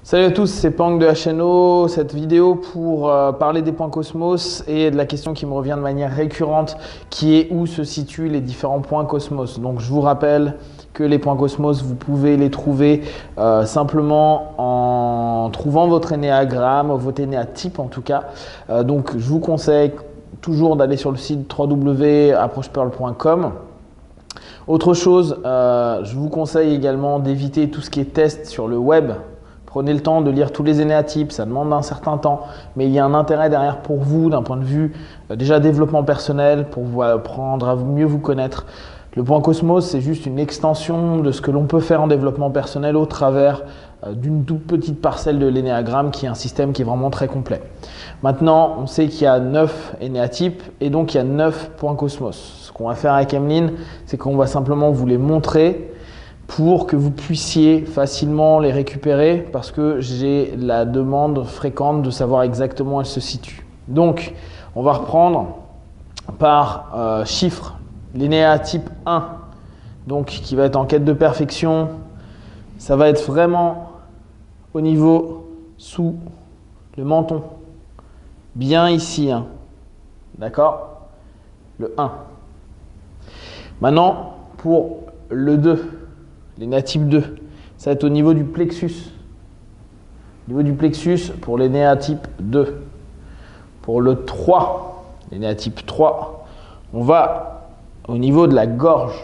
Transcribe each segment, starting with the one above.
Salut à tous, c'est Pang de HNO. Cette vidéo pour parler des points Cosmos et de la question qui me revient de manière récurrente qui est où se situent les différents points Cosmos. Donc je vous rappelle que les points Cosmos, vous pouvez les trouver simplement en trouvant votre énéagramme, votre énéatype en tout cas. Donc je vous conseille toujours d'aller sur le site www.approchepearl.com. Autre chose, je vous conseille également d'éviter tout ce qui est test sur le web. Prenez le temps de lire tous les énéatypes, ça demande un certain temps, mais il y a un intérêt derrière pour vous d'un point de vue déjà développement personnel, pour vous apprendre à mieux vous connaître. Le point Cosmos, c'est juste une extension de ce que l'on peut faire en développement personnel au travers d'une toute petite parcelle de l'énéagramme qui est un système qui est vraiment très complet. Maintenant, on sait qu'il y a 9 énéatypes et donc il y a 9 points Cosmos. Ce qu'on va faire avec Emeline, c'est qu'on va simplement vous les montrer pour que vous puissiez facilement les récupérer parce que j'ai la demande fréquente de savoir exactement où elles se situent. Donc, on va reprendre par chiffres. L'énéatype 1, donc qui va être en quête de perfection, ça va être vraiment au niveau sous le menton. Bien ici, hein. D'accord? Le 1. Maintenant, pour le 2. L'énéatype 2, ça va être au niveau du plexus. Au niveau du plexus pour l'énéatype 2. Pour le 3, l'énéatype 3, on va au niveau de la gorge.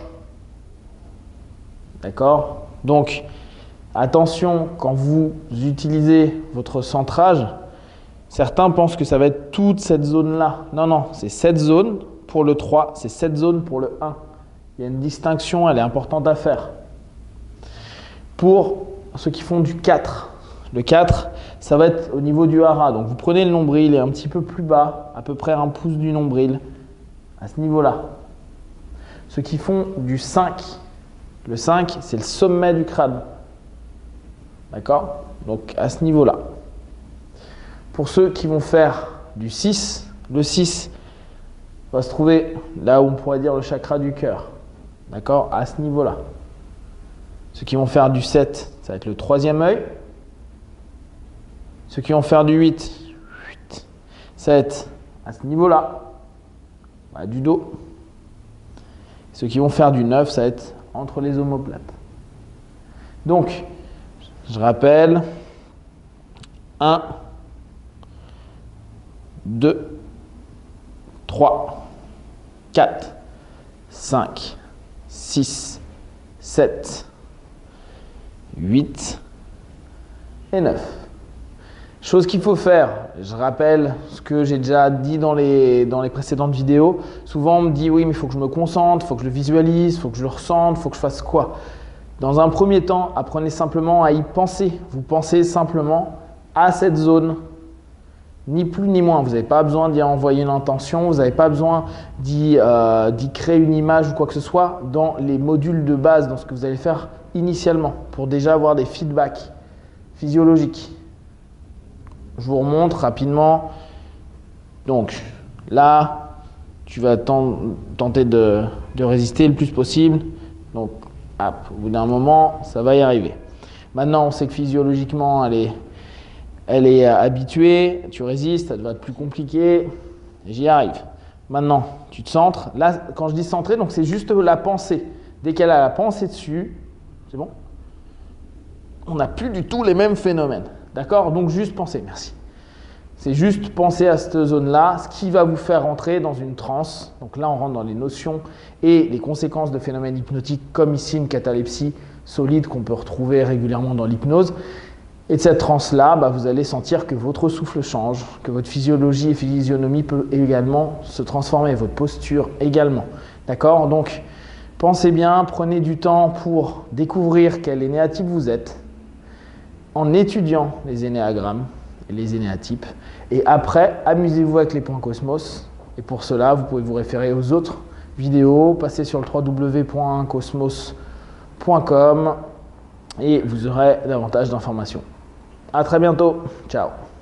D'accord? Donc, attention, quand vous utilisez votre centrage, certains pensent que ça va être toute cette zone-là. Non, non, c'est cette zone pour le 3, c'est cette zone pour le 1. Il y a une distinction, elle est importante à faire. Pour ceux qui font du 4, le 4, ça va être au niveau du hara. Donc vous prenez le nombril et un petit peu plus bas, à peu près un pouce du nombril, à ce niveau-là. Ceux qui font du 5, le 5, c'est le sommet du crâne. D'accord? Donc à ce niveau-là. Pour ceux qui vont faire du 6, le 6 va se trouver là où on pourrait dire le chakra du cœur. D'accord? À ce niveau-là. Ceux qui vont faire du 7, ça va être le troisième œil. Ceux qui vont faire du 8, ça va être à ce niveau-là, du dos. Ceux qui vont faire du 9, ça va être entre les omoplates. Donc, je rappelle, 1, 2, 3, 4, 5, 6, 7, 8 et 9. Chose qu'il faut faire, je rappelle ce que j'ai déjà dit dans les précédentes vidéos. Souvent on me dit oui mais il faut que je me concentre, il faut que je le visualise, il faut que je le ressente, il faut que je fasse quoi? Dans un premier temps, apprenez simplement à y penser. Vous pensez simplement à cette zone. Ni plus ni moins. Vous n'avez pas besoin d'y envoyer une intention, vous n'avez pas besoin d'y créer une image ou quoi que ce soit dans les modules de base, dans ce que vous allez faire initialement, pour déjà avoir des feedbacks physiologiques. Je vous remontre rapidement. Donc là, tu vas tenter de résister le plus possible. Donc, hop, au bout d'un moment, ça va y arriver. Maintenant, on sait que physiologiquement, elle est habituée, tu résistes, ça va être plus compliqué, j'y arrive. Maintenant, tu te centres. Là, quand je dis centrer, donc c'est juste la pensée. Dès qu'elle a la pensée dessus, c'est bon? On n'a plus du tout les mêmes phénomènes. D'accord? Donc juste penser, merci. C'est juste penser à cette zone-là, ce qui va vous faire rentrer dans une transe. Donc là, on rentre dans les notions et les conséquences de phénomènes hypnotiques, comme ici une catalepsie solide qu'on peut retrouver régulièrement dans l'hypnose. Et de cette transe-là, vous allez sentir que votre souffle change, que votre physiologie et physionomie peut également se transformer, votre posture également. D'accord? Donc, pensez bien, prenez du temps pour découvrir quel énéatype vous êtes en étudiant les énéagrammes et les énéatypes. Et après, amusez-vous avec les points Cosmos. Et pour cela, vous pouvez vous référer aux autres vidéos, passez sur le www.cosmos.com et vous aurez davantage d'informations. À très bientôt. Ciao.